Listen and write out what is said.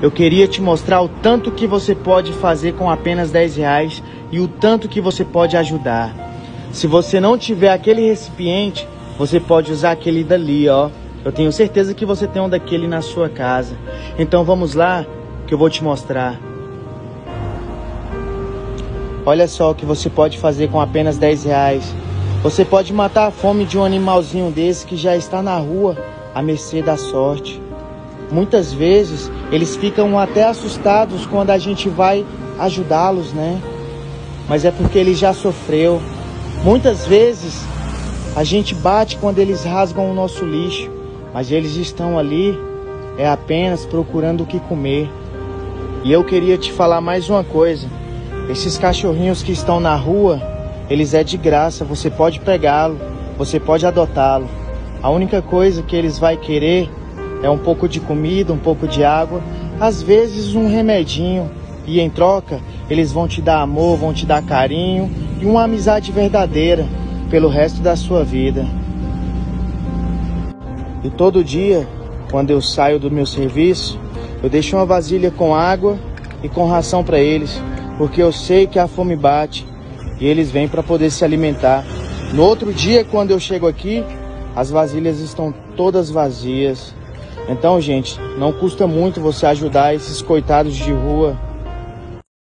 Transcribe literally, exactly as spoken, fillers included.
Eu queria te mostrar o tanto que você pode fazer com apenas dez reais e o tanto que você pode ajudar. Se você não tiver aquele recipiente, você pode usar aquele dali, ó. Eu tenho certeza que você tem um daquele na sua casa. Então vamos lá, que eu vou te mostrar. Olha só o que você pode fazer com apenas dez reais. Você pode matar a fome de um animalzinho desse que já está na rua, à mercê da sorte. Muitas vezes, eles ficam até assustados quando a gente vai ajudá-los, né? Mas é porque ele já sofreu. Muitas vezes, a gente bate quando eles rasgam o nosso lixo, mas eles estão ali, é apenas procurando o que comer. E eu queria te falar mais uma coisa. Esses cachorrinhos que estão na rua, eles é de graça, você pode pegá-lo, você pode adotá-lo. A única coisa que eles vão querer é um pouco de comida, um pouco de água, às vezes um remedinho. E em troca, eles vão te dar amor, vão te dar carinho e uma amizade verdadeira pelo resto da sua vida. E todo dia, quando eu saio do meu serviço, eu deixo uma vasilha com água e com ração para eles, porque eu sei que a fome bate e eles vêm para poder se alimentar. No outro dia, quando eu chego aqui, as vasilhas estão todas vazias. Então, gente, não custa muito você ajudar esses coitados de rua.